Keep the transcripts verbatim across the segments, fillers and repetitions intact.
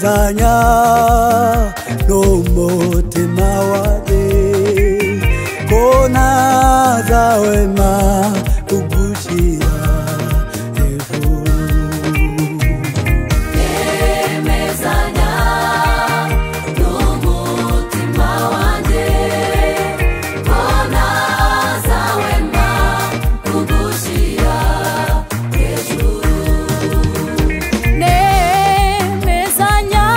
Nemezanya n'umutima wanjye ko ntazahwema kugushyira hejuru. Nemezanya n'umutima wanjye ko ntazahwema kugushyira hejuru. Nemezanya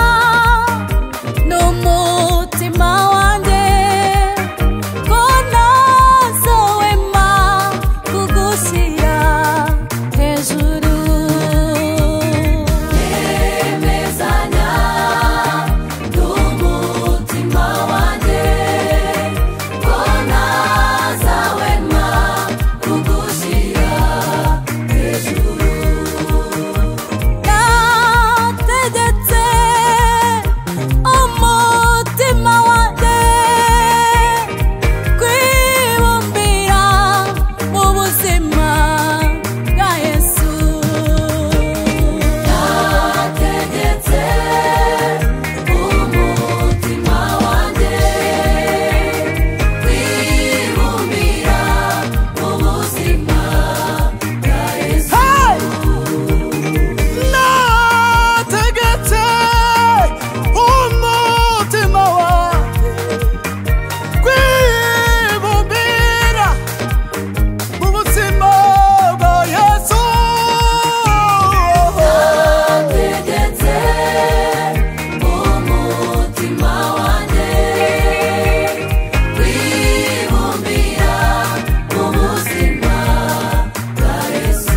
n'umutima wanjye ko ntazahwema kugushyira hejuru. Nemezanya n'umutima wanjye ko ntazahwema kugushyira hejuru. Nategetse umutima wanjye kwibumbira mu buzima bwa Yesu. Nategetse umutima wanjye kwibumbira mu buzima bwa Yesu. Nategetse umutima wanjye kwibumbira mu buzima bwa Yesu. Nategetse umutima wanjye kwibumbira mu buzima bwa Yesu.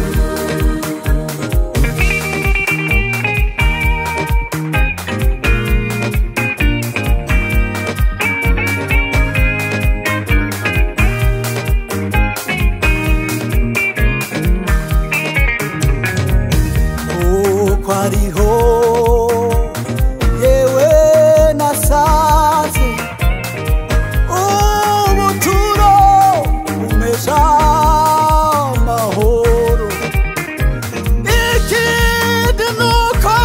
Uko ariho yewe nasanze ubuturo bumesha amahoro. Ikindi nuko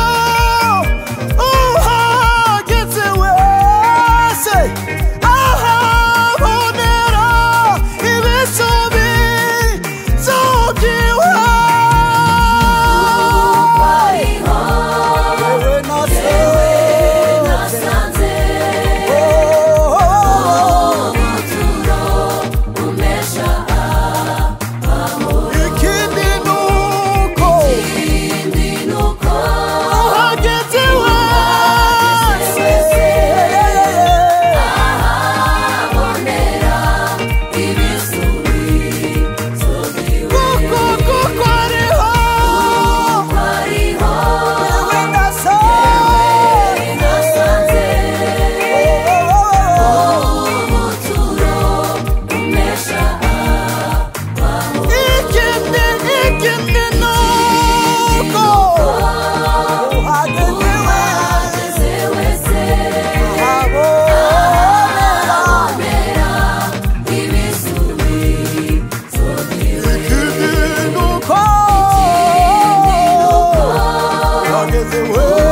uhageze wese ahabonera ibisubizo byiwe. Where